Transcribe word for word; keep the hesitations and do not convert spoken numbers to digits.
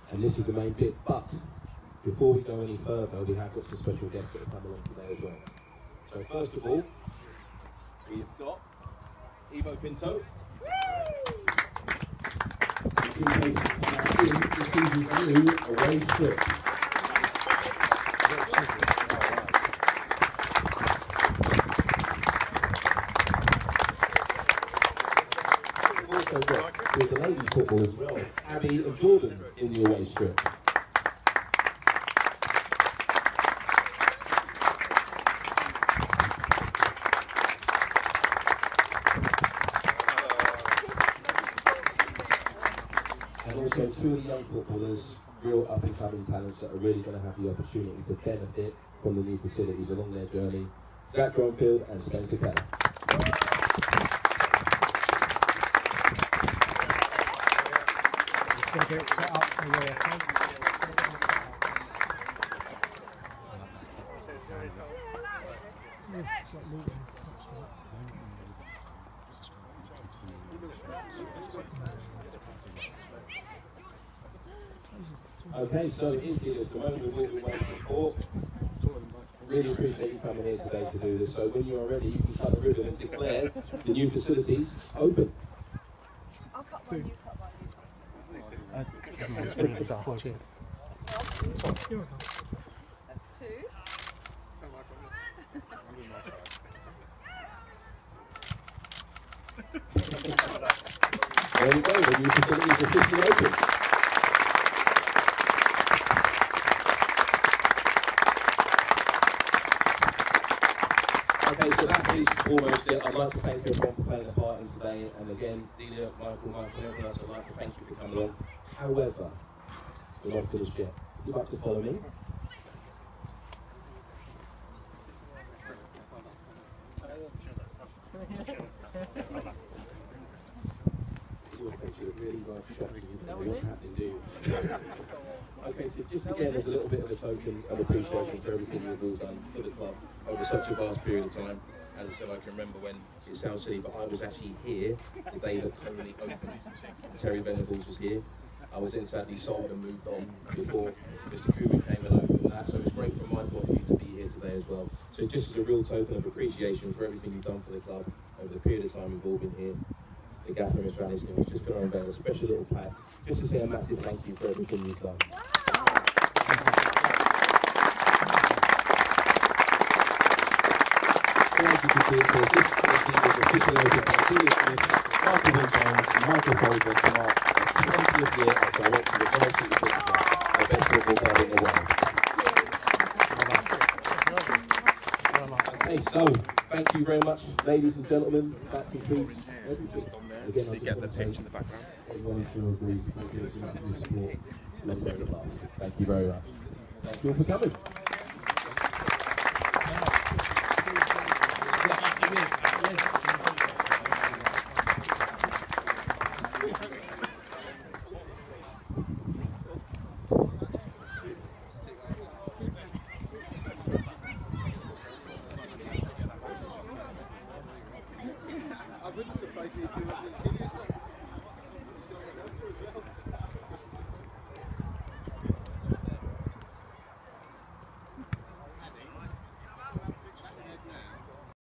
and this is the main bit. But before we go any further, we have got some special guests that have come along today as well. So first of all, we've got Evo Pinto. This is the season's new away strip. We've also got with the ladies football as well, Abby and Jordan in the away strip. And also two of the young footballers, real up-and-coming talents that are really going to have the opportunity to benefit from the new facilities along their journey, Zach Dronfield and Spencer Keller. Just get it set up for you, okay? Yeah, it's like moving. That's right. Okay, so in here, the moment we've all been waiting for. Really appreciate you coming here today to do this. So when you are ready, you can cut the ribbon and declare the new facilities open. I'll cut one, you cut one. Uh, everyone's bringing it up. Cheers. That's two. There we go, the new facility is officially open. Okay, so that is almost it. I'd like to thank everyone for playing a part in today. And again, Delia, Michael, Michael, and everyone else, I'd like to thank you for coming along. However, we're not finished yet. You'd like to follow me? Your picture really like shocking you know what's happening, do you? Okay, so just again as a little bit of a token of appreciation for everything you've all done for the club over such a vast period of time. As I said, I can remember when, it sounds silly, but I was actually here the day that Coley opened. Terry Venables was here. I was then sadly sold and moved on before Mister Kubik came and opened that. So it's great from my point of view to be here today as well. So just as a real token of appreciation for everything you've done for the club over the period of time you've all been here, the gaffer, Mister Aniston, was just going to unveil a special little pack just to say a massive thank you for everything you've done. So as you can see, it says this facility was officially opened by Julia Smith, Michael Van Jones, Michael Colvin, to mark its twentieth year as director of the Village City Football Club, the best football club in the world. Okay, so thank you very much, ladies and gentlemen. That concludes everything. Again, I just want to say, everyone should agree to give us enough of your support. Let's make it last. Thank you very much. Thank you all for coming. I'm really surprised you do it seriously.